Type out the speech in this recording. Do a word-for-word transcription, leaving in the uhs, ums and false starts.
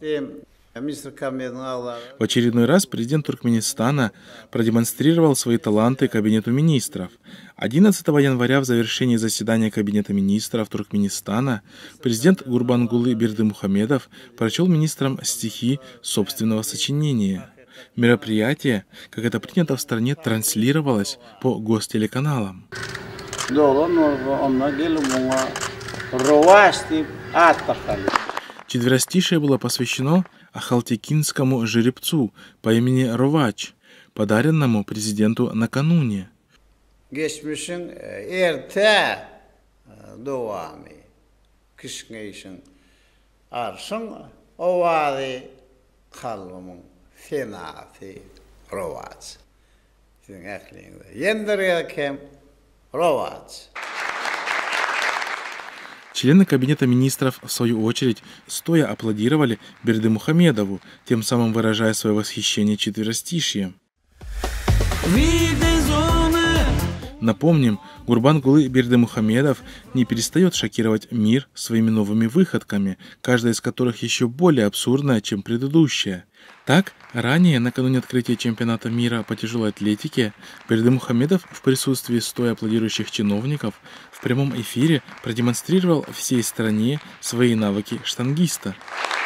В очередной раз президент Туркменистана продемонстрировал свои таланты Кабинету министров. одиннадцатого января в завершении заседания Кабинета министров Туркменистана президент Гурбангулы Бердымухамедов прочел министрам стихи собственного сочинения. Мероприятие, как это принято в стране, транслировалось по гостелеканалам. Четверостишее было посвящено ахалтекинскому жеребцу по имени Ровач, подаренному президенту накануне. Члены Кабинета министров, в свою очередь, стоя аплодировали Бердымухамедову, тем самым выражая свое восхищение четверостишьем. Напомним, Гурбангулы Бердымухамедов не перестает шокировать мир своими новыми выходками, каждая из которых еще более абсурдная, чем предыдущая. Так, ранее, накануне открытия чемпионата мира по тяжелой атлетике, Бердымухамедов в присутствии стоя аплодирующих чиновников в прямом эфире продемонстрировал всей стране свои навыки штангиста.